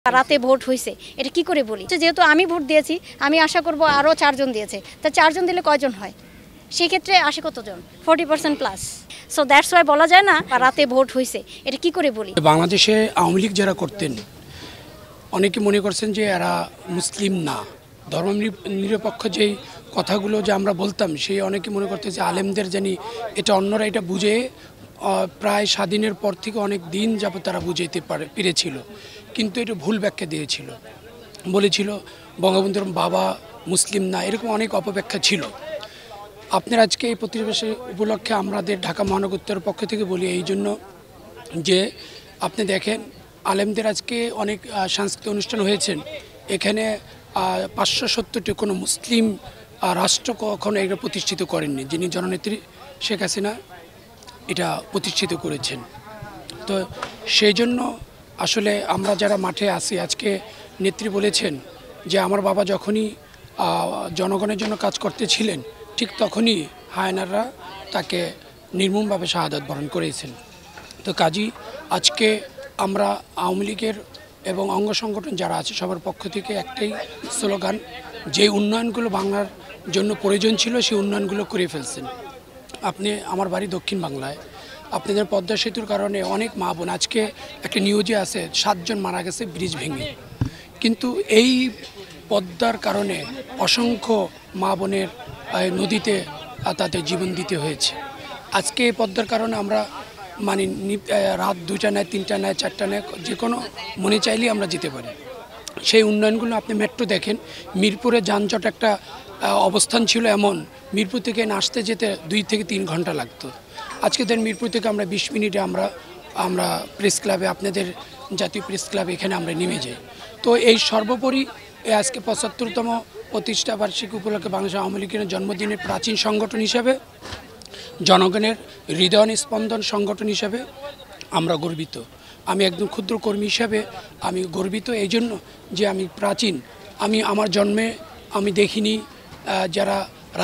রাতে ভোট হয়েছে এটা কি করে বলি? যেহেতু আমি ভোট দিয়েছি, আমি আশা করব আরও 4 জন দিয়েছে, তা 4 জন দিলে কয়জন হয়? সেই ক্ষেত্রে আসে কতজন? 40% প্লাস। সো দ্যাটস ওয়াই বলা যায় না রাতে ভোট হয়েছে এটা কি করে বলি? বাংলাদেশে আওয়ামী লীগ যারা করতেন অনেকে মনে করছেন যে এরা মুসলিম না, ধর্ম নিরপেক্ষ যেই কথাগুলো যে আমরা বলতাম সেই অনেকে মনে করতে যে আলেমদের জানি এটা অন্যরা এটা বুঝে প্রায় স্বাধীনের পর থেকে অনেক দিন যাবত তারা বুঝাইতে পেরেছিল, কিন্তু এটা ভুল ব্যাখ্যা দিয়েছিল, বলেছিল বঙ্গবন্ধুর বাবা মুসলিম না, এরকম অনেক অপব্যাখ্যা ছিল। আপনার আজকে এই প্রতিবেশী উপলক্ষে আমাদের ঢাকা মহানগর পক্ষ থেকে বলি এই জন্য যে আপনি দেখেন আলেমদের আজকে অনেক সাংস্কৃতিক অনুষ্ঠান হয়েছেন, এখানে 570টি কোনো মুসলিম রাষ্ট্র কখনো এটা প্রতিষ্ঠিত করেননি, যিনি জননেত্রী শেখ হাসিনা এটা প্রতিষ্ঠিত করেছেন। তো সেই জন্য আসলে আমরা যারা মাঠে আসি, আজকে নেত্রী বলেছেন যে আমার বাবা যখনই জনগণের জন্য কাজ করতেছিলেন ঠিক তখনই হায়নাররা তাকে নির্মমভাবে শাহাদাত বরণ করেছেন। তো কাজী আজকে আমরা আওয়ামী লীগের এবং অঙ্গ সংগঠন যারা আছে সবার পক্ষ থেকে একটাই স্লোগান, যে উন্নয়নগুলো বাংলার জন্য প্রয়োজন ছিল সেই উন্নয়নগুলো করে ফেলছেন। আপনি আমার বাড়ি দক্ষিণ বাংলায়, আপনাদের পদ্মা সেতুর কারণে অনেক মা বোন, আজকে একটা নিউজে আছে 7 জন মারা গেছে ব্রিজ ভেঙে, কিন্তু এই পদ্মার কারণে অসংখ্য মা বোনের নদীতে তাদের জীবন দিতে হয়েছে। আজকে এই পদ্মার কারণে আমরা মানে রাত 2টা নেয়, 3টা নেয়, 4টা নেয়, যে কোনো মনে চাইলেই আমরা যেতে পারি। সেই উন্নয়নগুলো আপনি মেট্রো দেখেন, মিরপুরে যানজট একটা অবস্থান ছিল এমন, মিরপুর থেকে আসতে যেতে 2 থেকে 3 ঘন্টা লাগতো। আজকে ধরেন মিরপুর থেকে আমরা 20 মিনিটে আমরা প্রেস ক্লাবে, আপনাদের জাতীয় প্রেস ক্লাবে এখানে আমরা নেমে যাই। তো এই সর্বোপরি আজকে 75তম প্রতিষ্ঠা বার্ষিকী উপলক্ষে বাংলাদেশ আওয়ামী লীগের জন্মদিনের প্রাচীন সংগঠন হিসাবে, জনগণের হৃদয় স্পন্দন সংগঠন হিসাবে আমরা গর্বিত। আমি একদম ক্ষুদ্র কর্মী হিসাবে আমি গর্বিত এই জন্য যে আমি প্রাচীন, আমি আমার জন্মে আমি দেখিনি যারা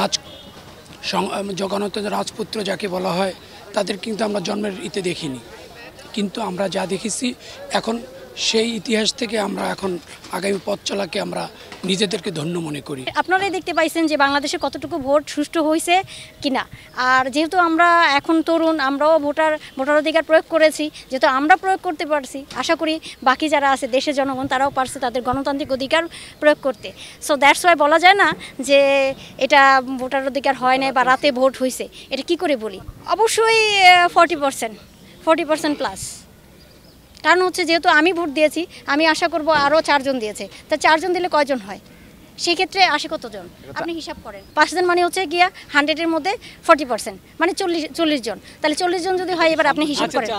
গণতন্ত্রের রাজপুত্র যাকে বলা হয় তাদের কিন্তু আমরা জন্মের ইতে দেখিনি, কিন্তু আমরা যা দেখেছি এখন সেই ইতিহাস থেকে আমরা এখন আগামী পথ চলাকে আমরা নিজেদেরকে ধন্য মনে করি। আপনারাই দেখতে পাইছেন যে বাংলাদেশে কতটুকু ভোট সুষ্ঠু হয়েছে কিনা। আর যেহেতু আমরা এখন তরুণ, আমরাও ভোটাধিকার প্রয়োগ করেছি, যেহেতু আমরা প্রয়োগ করতে পারছি, আশা করি বাকি যারা আছে দেশের জনগণ তারাও পারছে তাদের গণতান্ত্রিক অধিকার প্রয়োগ করতে। সো দ্যাটস ওয়াই বলা যায় না যে এটা ভোটার অধিকার হয় না বা রাতে ভোট হয়েছে এটা কি করে বলি? অবশ্যই 40% প্লাস। কারণ হচ্ছে যেহেতু আমি ভোট দিয়েছি, আমি আশা করব আরও 4 জন দিয়েছে, তা 4 জন দিলে কয়জন হয়? সেই ক্ষেত্রে আসে কতজন? আপনি হিসাব করেন। 5 জন মানে হচ্ছে গিয়া 100-এর মধ্যে 40%, মানে 40 জন। তাহলে 40 জন যদি হয়, এবার আপনি হিসাব করেন।